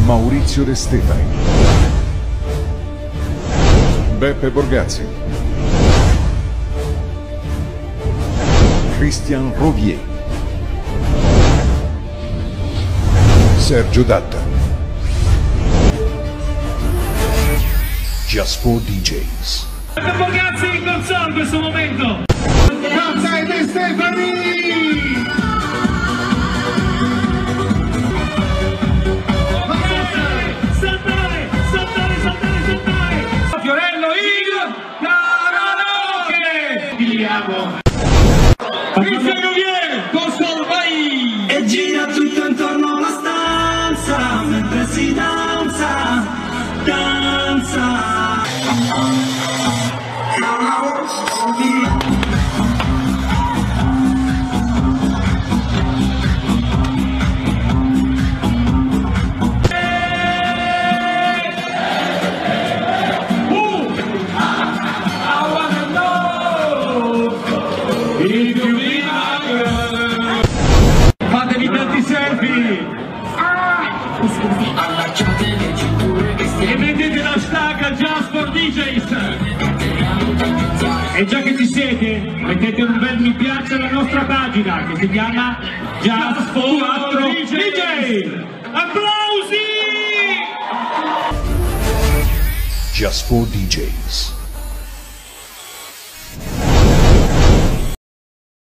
Maurizio De Stefani, Beppe Borgazzi, Christian Rovier, Sergio Datta, Just for DJs. Beppe Borgazzi in console in questo momento. Grazie De Stefani! Christian Rovier, console, vai! E gira tutto intorno alla stanza, mentre si danza, danza. Fatevi tanti selfie! E mettete l'hashtag Just for DJs! E già che ci siete, mettete un bel mi piace alla nostra pagina che si chiama Just for DJs! Applausi! Just for DJs.